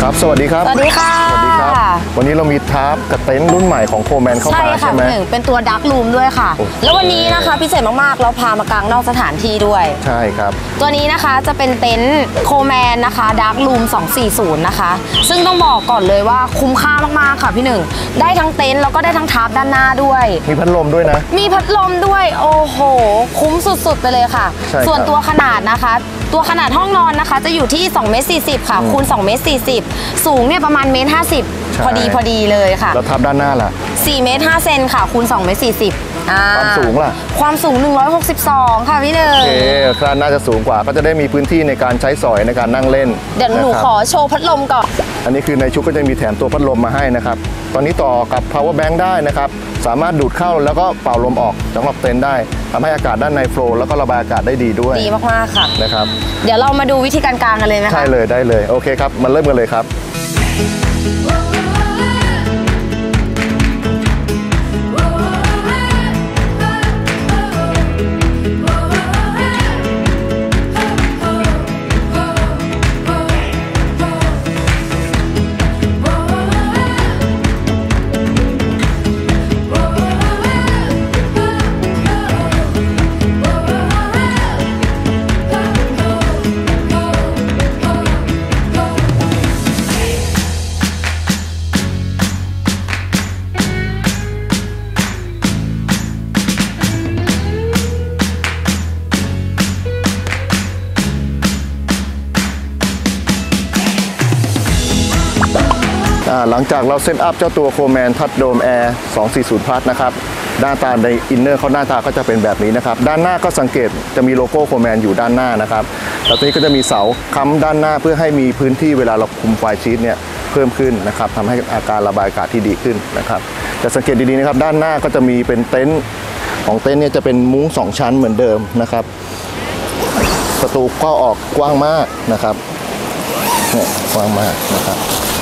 ครับสวัสดีครับสวัสดีค่ะสวัสดีครับวันนี้เรามีทาร์ปกับเต็นท์รุ่นใหม่ของโคแมนเข้ามาใช่ไหมหนึ่งเป็นตัวดักรูมด้วยค่ะแล้ววันนี้นะคะพิเศษมากๆเราพามากางนอกสถานที่ด้วยใช่ครับตัวนี้นะคะจะเป็นเต็นท์โคแมนนะคะดักรูม240นะคะซึ่งต้องบอกก่อนเลยว่าคุ้มค่ามากๆค่ะพี่หนึ่งได้ทั้งเต็นท์แล้วก็ได้ทั้งทาร์ปด้านหน้าด้วยมีพัดลมด้วยนะมีพัดลมด้วยโอ้โหคุ้มสุดๆไปเลยค่ะส่วนตัวขนาดนะคะตัวขนาดห้องนอนนะคะจะอยู่ที่2 เมตร 40ค่ะคูณ2 เมตร 40สูงเนี่ยประมาณ1 เมตร 50พอดีเลยค่ะแล้วทับด้านหน้าล่ะ 4 เมตร 5 เซนค่ะคูณ2 เมตร 40 ความสูงล่ะความสูง162ค่ะพี่หนึ่งโอเคคาดน่าจะสูงกว่าก็จะได้มีพื้นที่ในการใช้สอยในการนั่งเล่นเดี๋ยวหนูขอโชว์พัดลมก่อนอันนี้คือในชุดก็จะมีแถมตัวพัดลมมาให้นะครับตอนนี้ต่อกับ power bank ได้นะครับสามารถดูดเข้าแล้วก็เป่าลมออกจากรอบเต็นท์ได้ทำให้อากาศด้านในโฟลว์แล้วก็ระบายอากาศได้ดีด้วยดีมากๆค่ะนะครับเดี๋ยวเรามาดูวิธีการกางกันเลยไหมคะใช่เลยได้เลยโอเคครับมาเริ่มกันเลยครับหลังจากเราเซตอัพเจ้าตัวโคแมนทัชโดมแอร์240 Plus นะครับหน้าตาในอินเนอร์เขาหน้าตาก็จะเป็นแบบนี้นะครับด้านหน้าก็สังเกตจะมีโลโก้โคแมนอยู่ด้านหน้านะครับแล้วตัวนี้ก็จะมีเสาค้ำด้านหน้าเพื่อให้มีพื้นที่เวลาเราคุมไฟชีทเนี่ยเพิ่มขึ้นนะครับทำให้อาการระบายอากาศที่ดีขึ้นนะครับจะสังเกตดีๆนะครับด้านหน้าก็จะมีเป็นเต็นท์ของเต็นท์เนี่ยจะเป็นมุ้ง2 ชั้นเหมือนเดิมนะครับประตูก็ออกกว้างมากนะครับเนี่ยกว้างมากนะครับ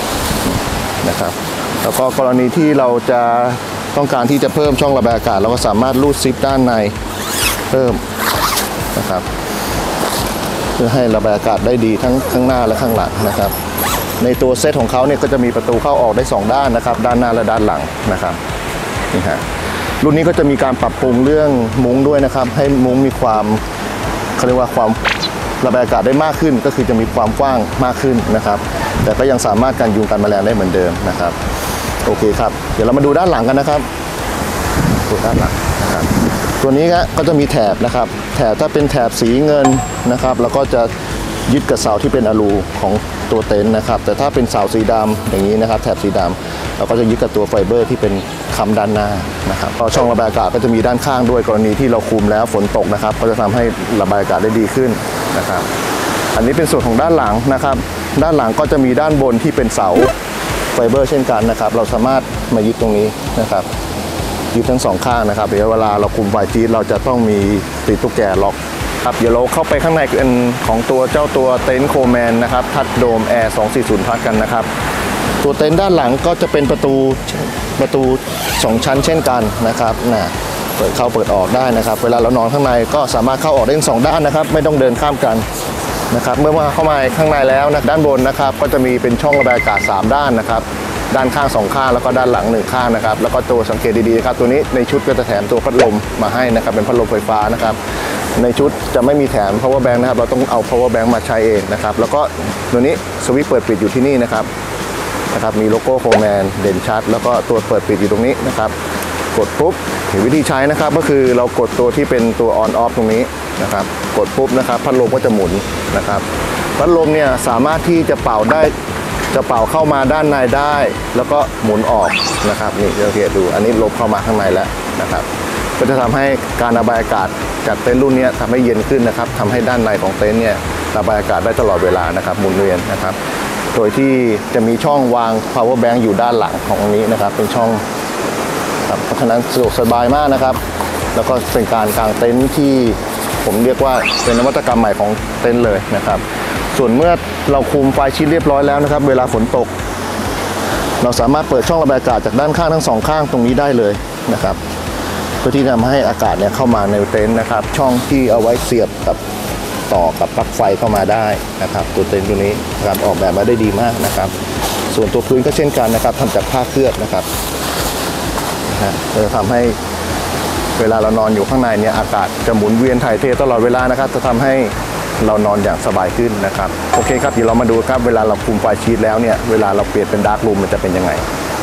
แล้วก็กรณีที่เราจะต้องการที่จะเพิ่มช่องระบายอากาศเราก็สามารถรูดซิปด้านในเพิ่มนะครับเพื่อให้ระบายอากาศได้ดีทั้งข้างหน้าและข้างหลังนะครับในตัวเซตของเขาเนี่ยก็จะมีประตูเข้าออกได้2 ด้านนะครับด้านหน้าและด้านหลังนะครับนี่ฮะรุ่นนี้ก็จะมีการปรับปรุงเรื่องมุ้งด้วยนะครับให้มุ้งมีความเขาเรียกว่าความระบายอากาศได้มากขึ้นก็คือจะมีความกว้างมากขึ้นนะครับแต่ก็ยังสามารถกันยุงกันแมลงได้เหมือนเดิมนะครับโอเคครับเดี๋ยวเรามาดูด้านหลังกันนะครับดูด้านหลังนะครับตัวนี้ก็จะมีแถบนะครับแถบถ้าเป็นแถบสีเงินนะครับแล้วก็จะยึดกับเสาที่เป็นอะลูของตัวเต็นท์นะครับแต่ถ้าเป็นเสาสีดำอย่างนี้นะครับแถบสีดำเราก็จะยึดกับตัวไฟเบอร์ที่เป็นค้ำด้านหน้านะครับก็ช่องระบายอากาศก็จะมีด้านข้างด้วยกรณีที่เราคุมแล้วฝนตกนะครับก็จะทำให้ระบายอากาศได้ดีขึ้นนะครับอันนี้เป็นส่วนของด้านหลังนะครับด้านหลังก็จะมีด้านบนที่เป็นเสาไฟเบอร์เช่นกันนะครับเราสามารถมายึดตรงนี้นะครับยึดทั้ง2 ข้างนะครับเดี๋ยวเวลาเราคุมไฟชีทเราจะต้องมีติดตุ๊กแกล็อกครับเดี๋ยวเราเข้าไปข้างในของตัวเจ้าตัวเต็นท์โคแมนนะครับทัชโดมแอร์240 Plus กันนะครับตัวเต็นท์ด้านหลังก็จะเป็นประตู2 ชั้นเช่นกันนะครับเปิดเข้าเปิดออกได้นะครับเวลาเรานอนข้างในก็สามารถเข้าออกได้ทั้ง2 ด้านนะครับไม่ต้องเดินข้ามกันนะครับเมื่อเข้ามาข้างในแล้วนะด้านบนนะครับก็จะมีเป็นช่องระบายอากาศ3 ด้านนะครับด้านข้าง2 ข้างแล้วก็ด้านหลัง1 ข้างนะครับแล้วก็ตัวสังเกตดีๆนะครับตัวนี้ในชุดก็จะแถมตัวพัดลมมาให้นะครับเป็นพัดลมไฟฟ้านะครับในชุดจะไม่มีแถม power bank นะครับเราต้องเอา power bank มาใช้เองนะครับแล้วก็ตัวนี้สวิตช์เปิดปิดอยู่ที่นี่นะครับมีโลโก้โคแมนเด่นชัดแล้วก็ตัวเปิดปิดอยู่ตรงนี้นะครับกดปุ๊บวิธีใช้นะครับก็คือเรากดตัวที่เป็นตัว on off ตรงนี้นะครับกดปุ๊บนะครับพัดลมก็จะหมุนนะครับพัดลมเนี่ยสามารถที่จะเป่าได้จะเป่าเข้ามาด้านในได้แล้วก็หมุนออกนะครับนี่สังเกตดูอันนี้ลมเข้ามาข้างในแล้วนะครับก็จะทำให้การระบายอากาศจากเต็นท์รุ่นนี้ทำให้เย็นขึ้นนะครับทำให้ด้านในของเต็นท์เนี่ยระบายอากาศได้ตลอดเวลานะครับหมุนเวียนนะครับโดยที่จะมีช่องวาง power bank อยู่ด้านหลังของตรงนี้นะครับเป็นช่องครับเพราะฉะนั้นสะดวกสบายมากนะครับแล้วก็เป็นการกางเต็นท์ที่ผมเรียกว่าเป็นนวัตกรรมใหม่ของเต็นท์เลยนะครับส่วนเมื่อเราคุมไฟชีทเรียบร้อยแล้วนะครับเวลาฝนตกเราสามารถเปิดช่องระบายอากาศจากด้านข้างทั้ง2 ข้างตรงนี้ได้เลยนะครับเพื่อที่จะทำให้อากาศเนี่ยเข้ามาในเต็นท์นะครับช่องที่เอาไว้เสียบกับต่อกับปลั๊กไฟเข้ามาได้นะครับตัวเต็นท์ตัวนี้นะครับออกแบบมาได้ดีมากนะครับส่วนตัวพื้นก็เช่นกันนะครับทำจากผ้าเคลือบนะครับจะทำให้เวลาเรานอนอยู่ข้างในเนี่ยอากาศจะหมุนเวียนถ่ายเทตลอดเวลานะครับจะทำให้เรานอนอย่างสบายขึ้นนะครับโอเคครับเดี๋ยวเรามาดูครับเวลาเราคุมไฟชีทแล้วเนี่ยเวลาเราเปลี่ยนเป็นดาร์กรูมมันจะเป็นยังไง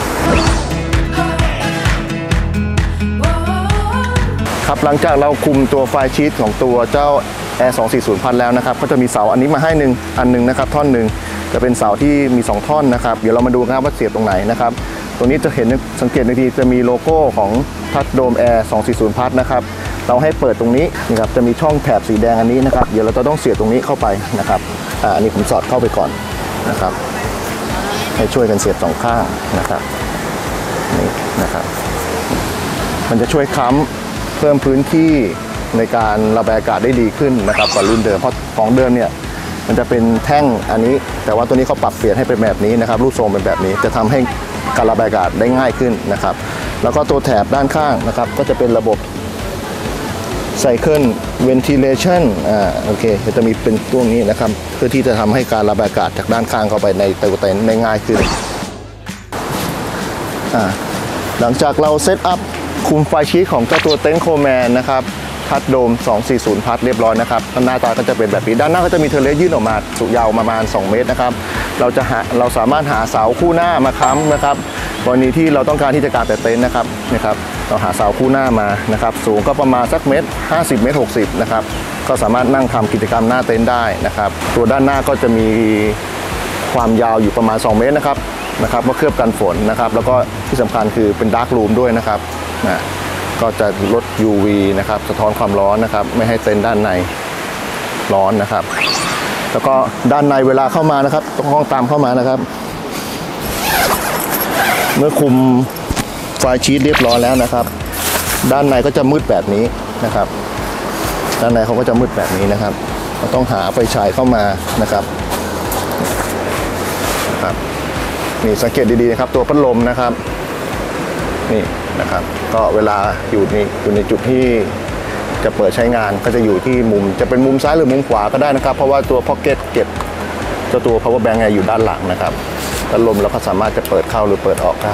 ครับหลังจากเราคุมตัวไฟชีทของตัวเจ้า Air 240 พัดแล้วนะครับก็จะมีเสาอันนี้มาให้อันหนึ่งนะครับท่อนหนึ่งจะเป็นเสาที่มี2ท่อนนะครับเดี๋ยวเรามาดูครับว่าเสียบตรงไหนนะครับตรงนี้จะเห็นสังเกตในทีจะมีโลโก้ของพัดโดม Air 240 พัดนะครับเราให้เปิดตรงนี้นะครับจะมีช่องแถบสีแดงอันนี้นะครับเดี๋ยวเราจะต้องเสียบตรงนี้เข้าไปนะครับอันนี้ผมสอดเข้าไปก่อนนะครับให้ช่วยกันเสียบ2ข้างนะครับนี่นะครับมันจะช่วยค้ำเพิ่มพื้นที่ในการระบายอากาศได้ดีขึ้นนะครับกว่ารุ่นเดิมเพราะของเดิมเนี่ยมันจะเป็นแท่งอันนี้แต่ว่าตัวนี้เขาปรับเปลี่ยนให้เป็นแบบนี้นะครับรูปทรงเป็นแบบนี้จะทำให้การระบายอากาศได้ง่ายขึ้นนะครับแล้วก็ตัวแถบด้านข้างนะครับก็จะเป็นระบบ Cycle Ventilation โอเคจะมีเป็นตัวนี้นะครับเพื่อที่จะทำให้การระบายอากาศจากด้านข้างเข้าไปในตัวเต็นท์ได้ง่ายขึ้นหลังจากเราเซตอัพคุมไฟชีทของเจ้าตัวเต็นท์โคแมนนะครับพัดโดม 240 พัดเรียบร้อยนะครับหน้าตาก็จะเป็นแบบนี้ด้านหน้าก็จะมีเทเลสยื่นออกมาสูงยาวประมาณ2 เมตรนะครับเราสามารถหาเสาคู่หน้ามาค้ำนะครับกรณีที่เราต้องการที่จะกางแต่เต็นท์นะครับเราหาเสาคู่หน้ามานะครับสูงก็ประมาณสักเมตร50 เมตร 60นะครับก็สามารถนั่งทำกิจกรรมหน้าเต็นท์ได้นะครับตัวด้านหน้าก็จะมีความยาวอยู่ประมาณ2 เมตรนะครับมาเคลือบกันฝนนะครับแล้วก็ที่สำคัญคือเป็นดาร์กรูมด้วยนะครับก็จะลด UV นะครับสะท้อนความร้อนนะครับไม่ให้เต็นท์ด้านในร้อนนะครับแล้วก็ด้านในเวลาเข้ามานะครับต้องห้องตามเข้ามานะครับเมื่อคุมไฟชีทเรียบร้อยแล้วนะครับด้านในก็จะมืดแบบนี้นะครับด้านในเขาก็จะมืดแบบนี้นะครับเราต้องหาไฟฉายเข้ามานะครับนี่สังเกตดีๆนะครับตัวพัดลมนะครับนี่นะครับก็เวลาอยู่ในจุดที่จะเปิดใช้งานก็จะอยู่ที่มุมจะเป็นมุมซ้ายหรือมุมขวาก็ได้นะครับเพราะว่าตัวพ็อกเก็ตเก็บเจ้าตัว power bank อยู่ด้านหลังนะครับพัดลมเราก็สามารถจะเปิดเข้าหรือเปิดออกได้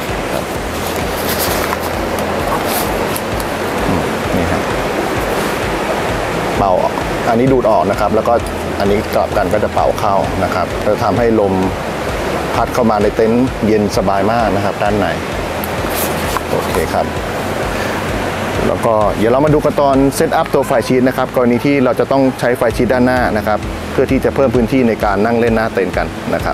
นี่ครับเป่าอันนี้ดูดออกนะครับแล้วก็อันนี้กลับกันก็จะเป่าเข้านะครับจะทำให้ลมพัดเข้ามาในเต็นท์เย็นสบายมากนะครับด้านในโอเคครับแล้วก็เดี๋ยวเรามาดูกันตอนเซตอัพตัวไฟชีทนะครับกรณีที่เราจะต้องใช้ไฟชีทด้านหน้านะครับเพื่อที่จะเพิ่มพื้นที่ในการนั่งเล่นหน้าเต็นท์กันนะครับ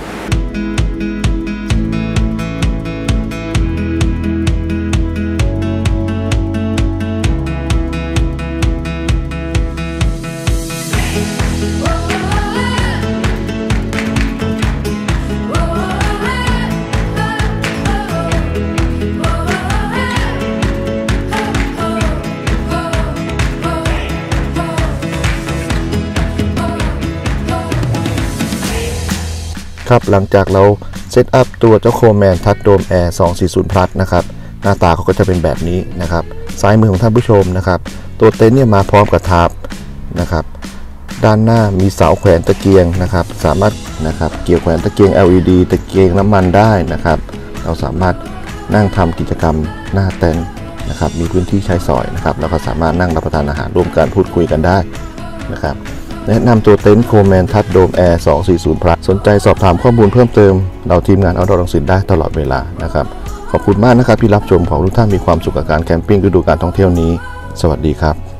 ครับหลังจากเราเซตอัพตัวเจ้าโคแมนพัดโดมแอร์ 240 พลัสนะครับหน้าตาเขาก็จะเป็นแบบนี้นะครับซ้ายมือของท่านผู้ชมนะครับตัวเต็นท์เนี่ยมาพร้อมกับทาร์ปนะครับด้านหน้ามีเสาแขวนตะเกียงนะครับสามารถเกี่ยวแขวนตะเกียง LED ตะเกียงน้ำมันได้นะครับเราสามารถนั่งทำกิจกรรมหน้าเต็นท์นะครับมีพื้นที่ใช้สอยนะครับแล้วก็สามารถนั่งรับประทานอาหารร่วมกันพูดคุยกันได้นะครับแนะนำตัวเต็นท์โคแมนทัดโดมแอร์ 240 พลัสสนใจสอบถามข้อมูลเพิ่มเติมเราทีมงานเอาท์ดอร์รังสิตได้ตลอดเวลานะครับขอบคุณมากนะครับที่รับชมของทุกท่านมีความสุขกับการแคมปิ้งฤดูกาลท่องเที่ยวนี้สวัสดีครับ